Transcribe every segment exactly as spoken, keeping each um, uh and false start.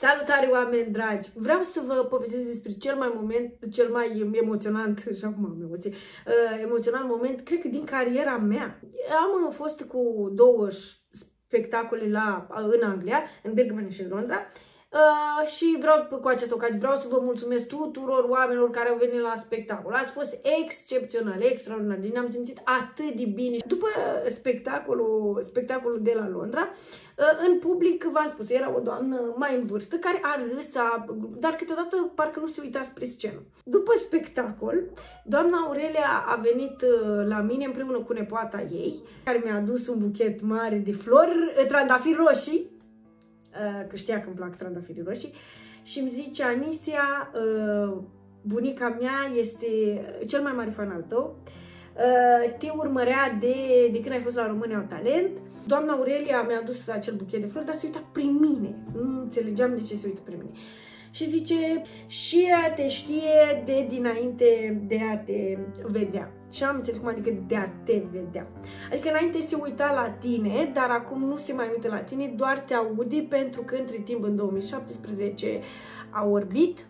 Salutare, oameni dragi! Vreau să vă povestesc despre cel mai moment, cel mai emoționant, și acum am emoție, uh, emoționant moment, cred că din cariera mea. Am fost cu două spectacole la, în Anglia, în Birmingham și în Londra. Uh, și vreau cu această ocazie vreau să vă mulțumesc tuturor oamenilor care au venit la spectacol. Ați fost excepțional, extraordinar. Deci ne-am simțit atât de bine. După spectacolul, spectacolul de la Londra, uh, în public, v-am spus, era o doamnă mai în vârstă care a râs, a, dar câteodată parcă nu se uita spre scenă. După spectacol, doamna Aurelia a venit uh, la mine împreună cu nepoata ei, care mi-a adus un buchet mare de flori, uh, trandafiri roșii, că știa că îmi plac trandafirii roșii, și îmi zice: Anisia, bunica mea este cel mai mare fan al tău, te urmărea de, de când ai fost la România au Talent. Doamna Aurelia mi-a adus acel buchet de flori, dar se uita prin mine, nu înțelegeam de ce se uită prin mine. Și zice, și ea te știe de dinainte de a te vedea. Și am înțeles cum adică de a te vedea. Adică înainte se uita la tine, dar acum nu se mai uită la tine, doar te aude, pentru că între timp în două mii șaptesprezece a orbit.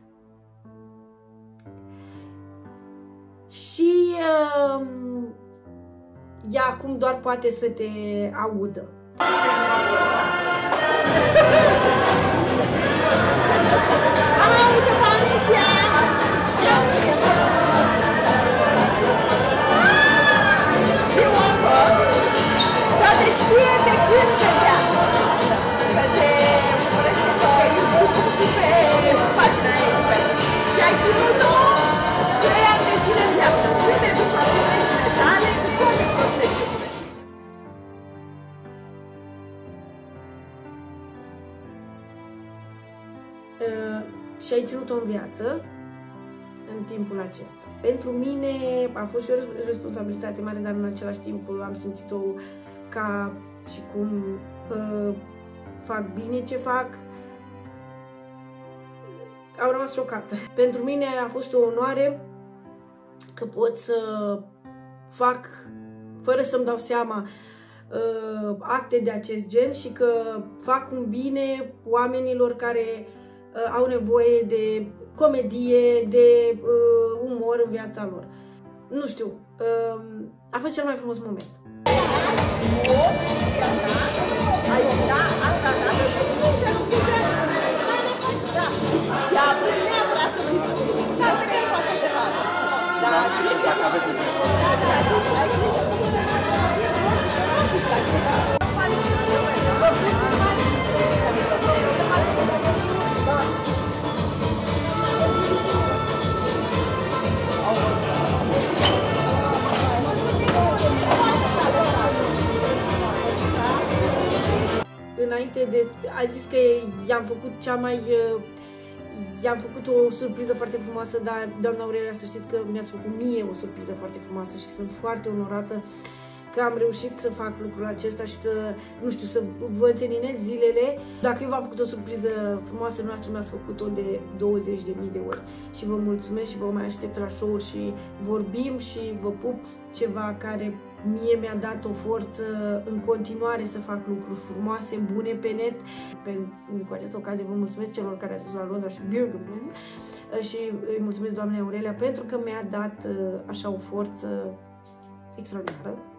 Și uh, ea acum doar poate să te audă. Și ai ținut-o în viață în timpul acesta. Pentru mine a fost și o responsabilitate mare, dar în același timp am simțit-o ca și cum uh, fac bine ce fac. Am rămas șocată. Pentru mine a fost o onoare că pot să fac, fără să-mi dau seama, uh, acte de acest gen și că fac un bine oamenilor care Uh, au nevoie de comedie, de uh, umor în viața lor. Nu știu, uh, a fost cel mai frumos moment. Înainte de... a zis că i-am făcut cea mai... i-am făcut o surpriză foarte frumoasă, dar, doamna Aurelia, să știți că mi-ați făcut mie o surpriză foarte frumoasă și sunt foarte onorată că am reușit să fac lucrul acesta și să, nu știu, să vă înseninez zilele. Dacă eu v-am făcut o surpriză frumoasă, noastră mi-ați făcut-o de douăzeci de mii de ori. Și vă mulțumesc și vă mai aștept la show-uri și vorbim și vă pup, ceva care mie mi-a dat o forță în continuare să fac lucruri frumoase, bune pe net. Pe, cu această ocazie vă mulțumesc celor care ați fost la Londra și Birmingham și îi mulțumesc doamnei Aurelia pentru că mi-a dat așa o forță extraordinară.